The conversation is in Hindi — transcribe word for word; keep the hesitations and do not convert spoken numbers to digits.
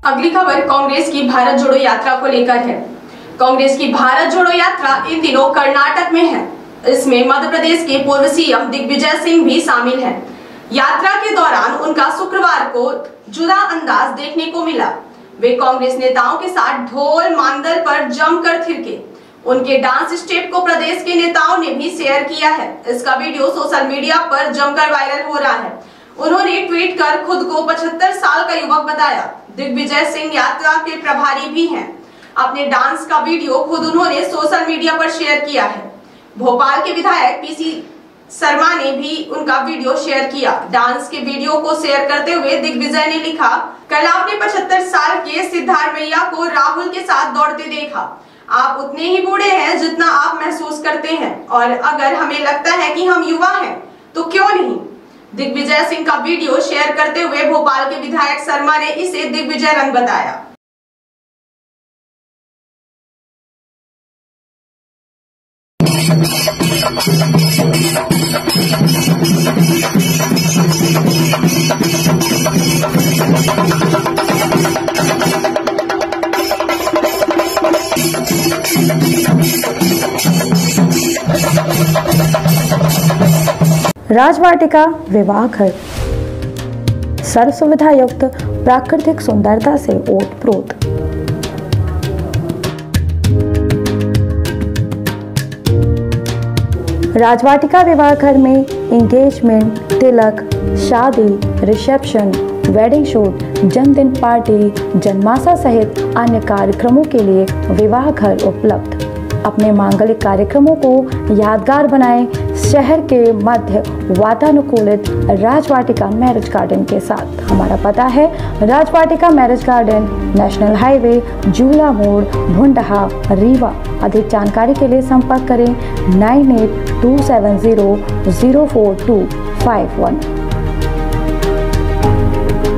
अगली खबर कांग्रेस की भारत जोड़ो यात्रा को लेकर है। कांग्रेस की भारत जोड़ो यात्रा इन दिनों कर्नाटक में है। इसमें मध्य प्रदेश के पूर्व सीएम दिग्विजय सिंह भी शामिल हैं। यात्रा के दौरान उनका शुक्रवार को जुदा अंदाज देखने को मिला। वे कांग्रेस नेताओं के साथ ढोल मांदल पर जमकर थिरके। उनके डांस स्टेप को प्रदेश के नेताओं ने भी शेयर किया है। इसका वीडियो सोशल मीडिया पर जमकर वायरल हो रहा है। उन्होंने ट्वीट कर खुद को पचहत्तर साल का युवक बताया। दिग्विजय सिंह यात्रा के प्रभारी भी हैं। अपने डांस का वीडियो खुद उन्होंने सोशल मीडिया पर शेयर किया है। भोपाल के विधायक पीसी शर्मा ने भी उनका वीडियो शेयर किया। डांस के वीडियो को शेयर करते हुए दिग्विजय ने लिखा, कल आपने पचहत्तर साल के सिद्धारमैया को राहुल के साथ दौड़ते देखा। आप उतने ही बूढ़े हैं जितना आप महसूस करते हैं, और अगर हमें लगता है कि हम युवा हैं तो क्यों नहीं। दिग्विजय सिंह का वीडियो शेयर करते हुए भोपाल के विधायक शर्मा ने इसे दिग्विजय रंग बताया। राजवाटिका विवाह घर सर्व सुविधा युक्त प्राकृतिक सुंदरता से ओतप्रोत। राजवाटिका विवाह घर में एंगेजमेंट, तिलक, शादी, रिसेप्शन, वेडिंग शूट, जन्मदिन पार्टी, जन्माशा सहित अन्य कार्यक्रमों के लिए विवाह घर उपलब्ध। अपने मांगलिक कार्यक्रमों को यादगार बनाएं शहर के मध्य वातानुकूलित राजवाटिका मैरिज गार्डन के साथ। हमारा पता है Rajvatika marriage garden, national highway, Jhula Mod, Bhundha, Rewa. अधिक जानकारी के लिए संपर्क करें nine eight two seven zero zero four two five one.